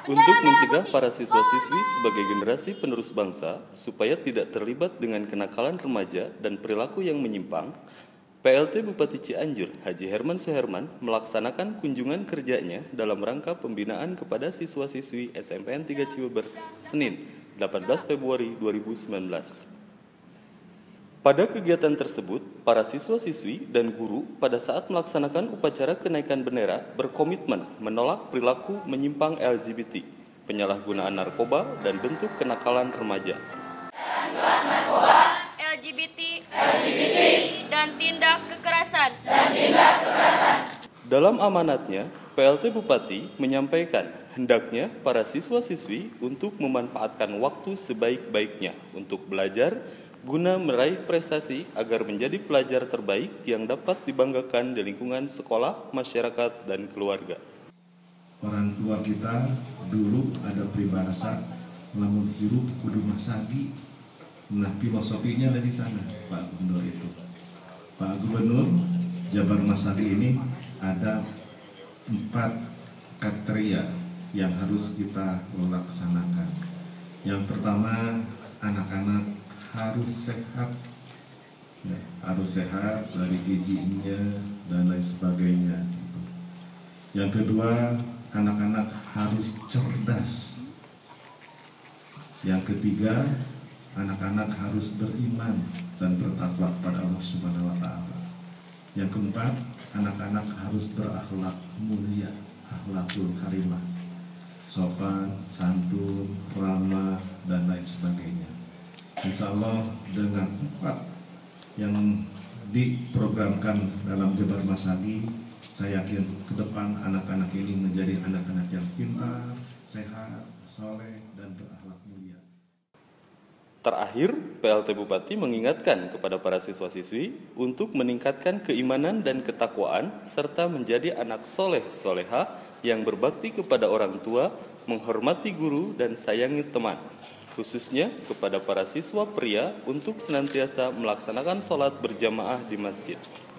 Untuk mencegah para siswa-siswi sebagai generasi penerus bangsa supaya tidak terlibat dengan kenakalan remaja dan perilaku yang menyimpang, PLT Bupati Cianjur Haji Herman Suherman melaksanakan kunjungan kerjanya dalam rangka pembinaan kepada siswa-siswi SMPN 3 Cibeber, Senin, 18 Februari 2019. Pada kegiatan tersebut, para siswa-siswi dan guru pada saat melaksanakan upacara kenaikan bendera berkomitmen menolak perilaku menyimpang LGBT, penyalahgunaan narkoba, dan bentuk kenakalan remaja. LGBT, dan tindak kekerasan. Dalam amanatnya, PLT Bupati menyampaikan hendaknya para siswa-siswi untuk memanfaatkan waktu sebaik-baiknya untuk belajar guna meraih prestasi agar menjadi pelajar terbaik yang dapat dibanggakan di lingkungan sekolah, masyarakat, dan keluarga. Orang tua kita dulu ada peribahasa lamun hirup kudu masagi. Nah, filosofinya ada di sana, Pak Gubernur itu. Pak Gubernur Jabar Masagi ini ada 4 kriteria yang harus kita laksanakan. Yang pertama, anak-anak harus sehat, harus sehat dari gizinya dan lain sebagainya. Yang kedua, anak-anak harus cerdas. Yang ketiga, anak-anak harus beriman dan bertakwa kepada Allah Subhanahu wa Ta'ala. Yang keempat, anak-anak harus berakhlak mulia, akhlakul karimah, sopan, santun, ramah, dan lain sebagainya. Insya Allah dengan 4 yang diprogramkan dalam Jabar Masagi, saya yakin ke depan anak-anak ini menjadi anak-anak yang pintar, sehat, soleh, dan berakhlak mulia. Terakhir, PLT Bupati mengingatkan kepada para siswa-siswi untuk meningkatkan keimanan dan ketakwaan serta menjadi anak soleh-soleha yang berbakti kepada orang tua, menghormati guru, dan sayangi teman. Khususnya kepada para siswa pria untuk senantiasa melaksanakan sholat berjamaah di masjid.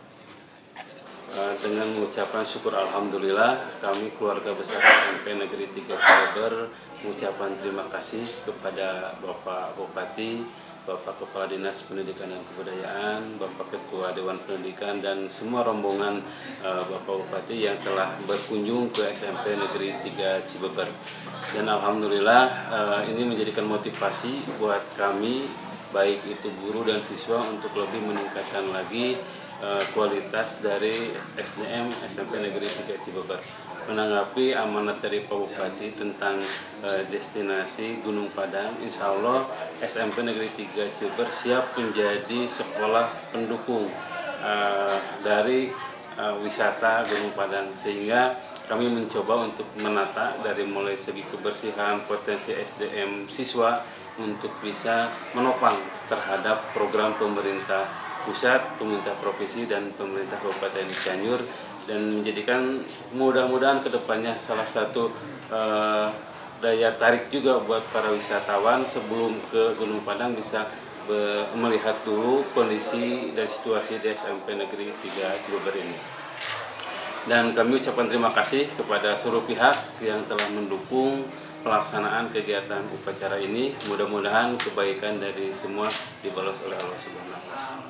Dengan mengucapkan syukur Alhamdulillah, kami keluarga besar SMP Negeri 3 Cibeber mengucapkan terima kasih kepada Bapak Bupati, Bapak Kepala Dinas Pendidikan dan Kebudayaan, Bapak Ketua Dewan Pendidikan, dan semua rombongan Bapak Bupati yang telah berkunjung ke SMP Negeri 3 Cibeber. Dan Alhamdulillah ini menjadikan motivasi buat kami, baik itu guru dan siswa, untuk lebih meningkatkan lagi kualitas dari SDM SMP Negeri 3 Cibeber. Menanggapi amanat dari Pak Bupati tentang destinasi Gunung Padang, insya Allah SMP Negeri 3 Cibeber siap menjadi sekolah pendukung dari wisata Gunung Padang, sehingga kami mencoba untuk menata dari mulai segi kebersihan, potensi SDM siswa untuk bisa menopang terhadap program pemerintah pusat, pemerintah provinsi, dan pemerintah Kabupaten Cianjur, dan menjadikan mudah-mudahan kedepannya salah satu daya tarik juga buat para wisatawan sebelum ke Gunung Padang bisa melihat dulu kondisi dan situasi di SMP Negeri 3 Cibeber ini. Dan kami ucapkan terima kasih kepada seluruh pihak yang telah mendukung pelaksanaan kegiatan upacara ini. Mudah-mudahan kebaikan dari semua dibalas oleh Allah Subhanahu wa Ta'ala.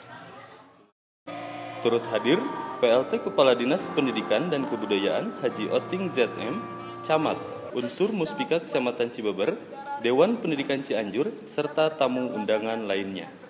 Turut hadir PLT Kepala Dinas Pendidikan dan Kebudayaan Haji Oting ZM, Camat, Unsur Muspika Kecamatan Cibeber, Dewan Pendidikan Cianjur, serta tamu undangan lainnya.